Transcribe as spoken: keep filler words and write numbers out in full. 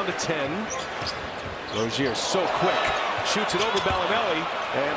To ten. Rozier so quick. Shoots it over Bellinelli. And